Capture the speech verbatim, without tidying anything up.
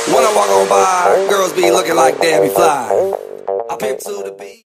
When I walk on by, girls be looking like Debbie Fly. I pimp to the beat.